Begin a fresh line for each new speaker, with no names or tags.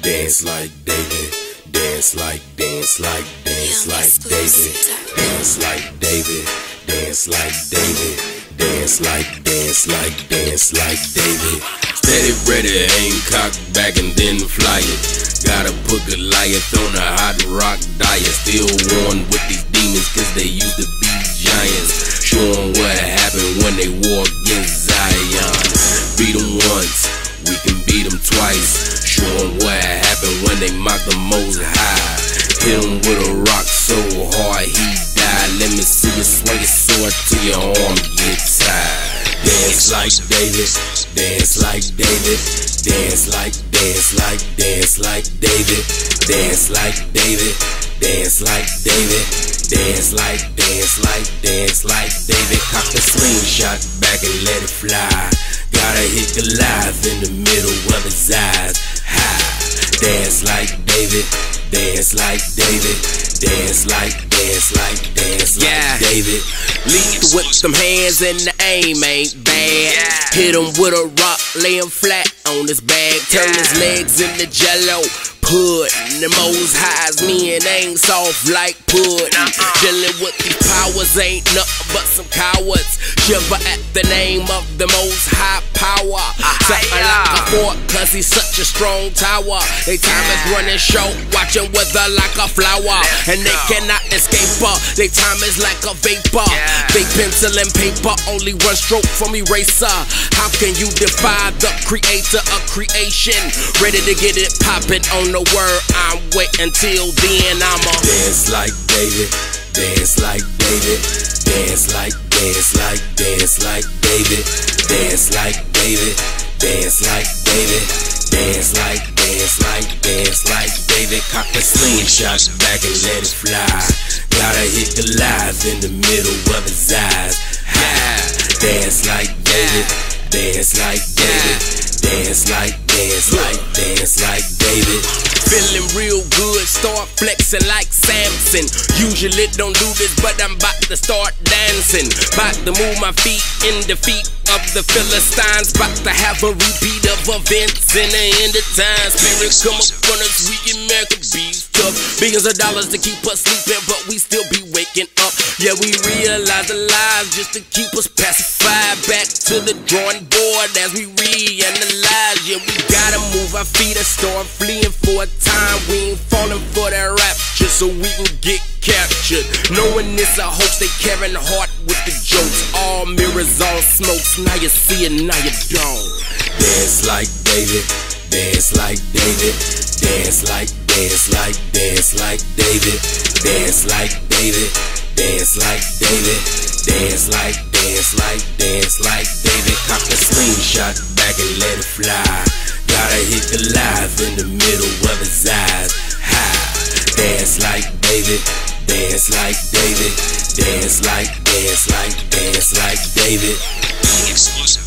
Dance like David, dance like David, dance like David, dance like David, dance like David, dance like David. Steady, ready, aim, cock back and then fly it. Gotta put Goliath on a hot rock diet. Still warned with these demons cause they used to be giants. Show 'em what happened when they war against Zion. Beat 'em once, we can beat 'em twice. Show 'em what happened when they mocked the Most High. Hit 'em with a rock so hard he died. Let me see you swing your sword till your arm gets tired. Dance like David, dance like David, dance like David, dance like David, dance like David, dance like David. Cock the slingshot back and let it fly. Gotta hit Goliath in the middle of his eyes. High. Dance like David, dance like David, dance like David. Lead with some hands and the aim ain't bad. Hit him with a rock, lay him flat on his back. Turn his legs into jello. Puddin', the Most High's men ain't soft like puddin'. Dealing with these powers ain't nothing but some cowards. Shiver at the name of the Most High power. Something like a fort cause he's such a strong tower. They time is running short, watching wither like a flower. And they cannot escape her, they time is like a vapor. They pencil and paper, only one stroke from eraser. How can you defy the creator of creation? Ready to get it poppin' on the word, I'm waiting till then. I'ma dance like David, dance like David, dance like David, dance like David, dance like David, dance like David. Cock the slingshot back and let it fly. Gotta hit Goliath in the middle of his eyes. High. Dance like David, dance like David, dance like David. Feeling real good, start flexing like Samson. Usually don't do this, but I'm about to start dancing. About to move my feet in the feet of the Philistines. About to have a repeat of events in the end of time. Spirit come up on us, we can make a beast tough. Billions of dollars to keep us sleeping, but we still be waking up. Yeah, we realize the lies just to keep us pacified. Back to the drawing board as we reanalyze. Yeah, we gotta move our feet and start fleeing for a time. We ain't falling for that rap just so we can get captured. Knowing it's a hoax, they carrying the heart with the jokes. All mirrors, all smokes, now you see it, now you don't. Dance like David, dance like David, dance like David, dance like David, dance like David, dance like David. Cock the slingshot back and let it fly. Gotta hit Goliath in the middle of his eyes. High. Dance like David, dance like David, dance like David. Exclusive.